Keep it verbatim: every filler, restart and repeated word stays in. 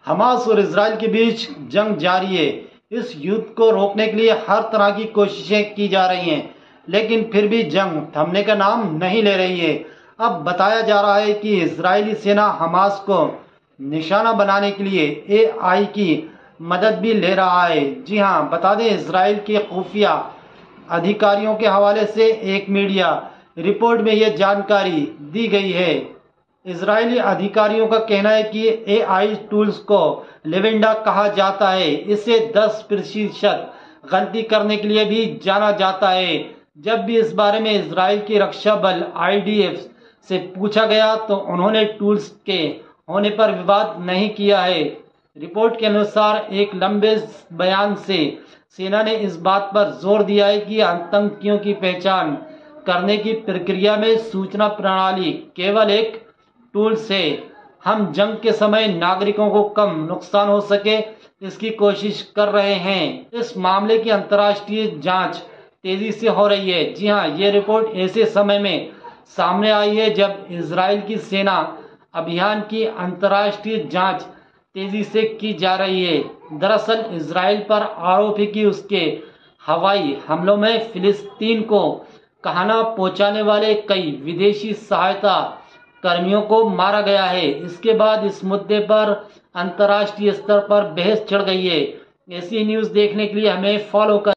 Hamas और Israel के बीच जंग जारी है। इस युद्ध को रोकने के लिए हर तरह की कोशिशें की जा रही हैं, लेकिन फिर भी जंग थमने का नाम नहीं ले रही है। अब बताया जा रहा है कि इजरायली सेना हमास को निशाना बनाने के लिए ए आई की मदद भी ले रहा है। जी हाँ, बता दें, इजराइल के खुफिया अधिकारियों के हवाले से एक मीडिया रिपोर्ट में यह जानकारी दी गई है। इजरायली अधिकारियों का कहना है कि ए आई टूल्स को लेवेंडा कहा जाता है। इसे दस प्रतिशत गलती करने के लिए भी जाना जाता है। जब भी इस बारे में इजराइल की रक्षा बल आई डी एफ से पूछा गया तो उन्होंने टूल्स के होने पर विवाद नहीं किया है। रिपोर्ट के अनुसार एक लंबे बयान से सेना ने इस बात पर जोर दिया है कि आतंकियों की पहचान करने की प्रक्रिया में सूचना प्रणाली केवल एक टूल्स है। हम जंग के समय नागरिकों को कम नुकसान हो सके इसकी कोशिश कर रहे हैं। इस मामले की अंतर्राष्ट्रीय जांच तेजी से हो रही है। जी हाँ, ये रिपोर्ट ऐसे समय में सामने आई है जब इजराइल की सेना अभियान की अंतर्राष्ट्रीय जांच तेजी से की जा रही है। दरअसल इजराइल पर आरोप है कि उसके हवाई हमलों में फिलिस्तीन को कहाना पहुंचाने वाले कई विदेशी सहायता कर्मियों को मारा गया है। इसके बाद इस मुद्दे पर अंतर्राष्ट्रीय स्तर पर बहस छिड़ गई है। ऐसी न्यूज़ देखने के लिए हमें फॉलो कर